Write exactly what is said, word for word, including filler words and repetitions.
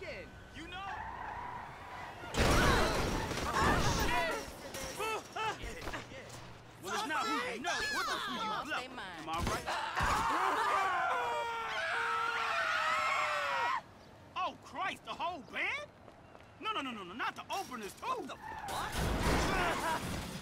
thinking? You know? Oh, shit! Well, it's not who you know, it's who you love. Am I right? Oh, Christ, the whole band? No, no, no, no, no, not the openers, too. What the fuck?